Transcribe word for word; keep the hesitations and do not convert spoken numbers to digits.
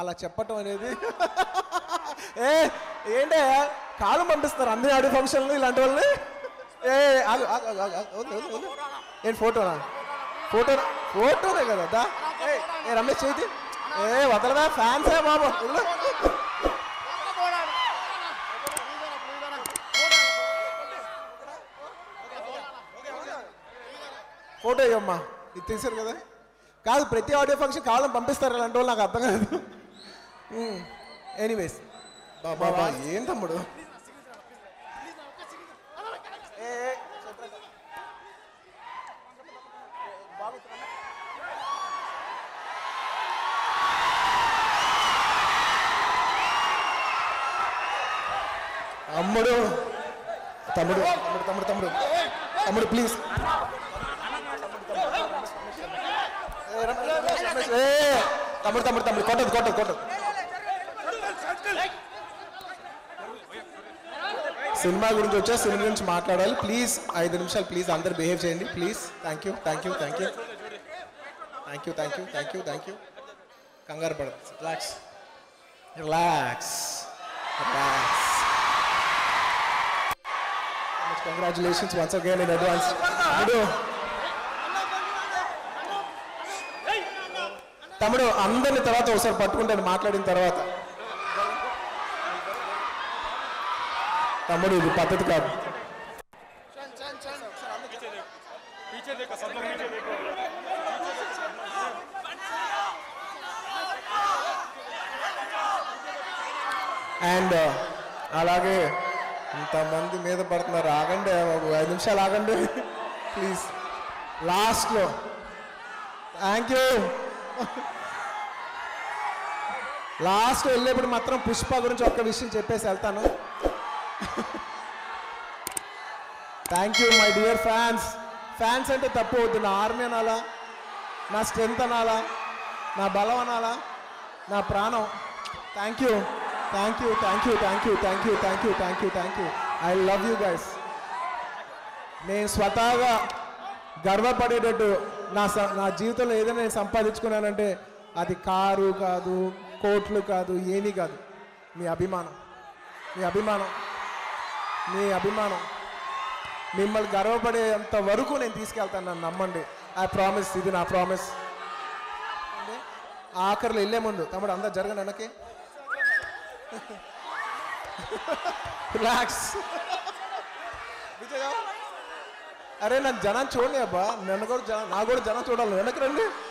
అలా చెప్పటం అనేది ఏ ఏంటే కాలం పంపిస్తారు అన్ని ఆడియో ఫంక్షన్లు ఇలాంటి వాళ్ళని. ఏ ఏంటి ఫోటోనా? ఫోటోనా? ఫోటోనే కదా దా. ఏ రమేష్ చేతి ఏ వదలదా ఫ్యాన్సే బాబు. ఫోటో ఇవ్వమ్మా, ఇది తీసారు కదా. కాదు ప్రతి ఆడియో ఫంక్షన్ కావాలని పంపిస్తారు అలాంటి వాళ్ళు, నాకు అర్థం కాదు. ఎనీవేస్ బాబా ఏం తమ్ముడు తమ్ముడు తమ్ముడు తమ్ముడు తమ్ముడు తమ్ముడు తమ్ముడు ప్లీజ్ తమ్ముడు తమ్ముడు తమ్ముడు కొట్టదు కొట్టదు కొట్టదు. సినిమా గురించి వచ్చా, సినిమా గురించి మాట్లాడాలి ప్లీజ్. ఐదు నిమిషాలు ప్లీజ్ అందరు బిహేవ్ చేయండి please. Thank you thank you thank you thank you thank you thank you thank you. కంగారు పడదు, relax relax relax. Congratulations once again in advance. తమ్ముడు తమ్ముడు అందరిని తర్వాత ఒకసారి పట్టుకుంటాను మాట్లాడిన తర్వాత. తమ్ముడు ఇది పద్ధతి కాదు. అండ్ అలాగే ఇంతమంది మీద పడుతున్నారు, ఆగండి ఐదు నిమిషాలు ఆగండి ప్లీజ్. లాస్ట్లో థ్యాంక్ యూ. లాస్ట్ వెళ్ళేప్పుడు మాత్రం పుష్ప గురించి ఒక్క విషయం చెప్పేసి వెళ్తాను. Thank you my dear fans. Fans అంటే తప్పు వద్దు, నా ఆర్మీ అనాలా, నా స్ట్రెంత్ అనాలా, నా బలం అనాలా, నా ప్రాణం. Thank you thank you thank you thank you thank you thank you thank you thank you. I love you guys. నేను స్వతహాగా గర్వపడేటట్టు నా నా జీవితంలో ఏదైనా నేను సంపాదించుకున్నానంటే అది కారు కాదు, కోట్లు కాదు, ఏమీ కాదు, మీ అభిమానం. మీ అభిమానం మీ అభిమానం మిమ్మల్ని గర్వపడేంత వరకు నేను తీసుకెళ్తాను, నన్ను నమ్మండి. ఐ ప్రామిస్, ఇది నా ప్రామిస్. ఆఖరిలో వెళ్ళే ముందు తమ్ముడు అందరు జరగండి వెనక్కి, రిలాక్స్. అరే నన్ను జనం చూడండి అబ్బా, నన్ను కూడా జనం, నా కూడా జనం చూడాలి, వెనక్కి రండి.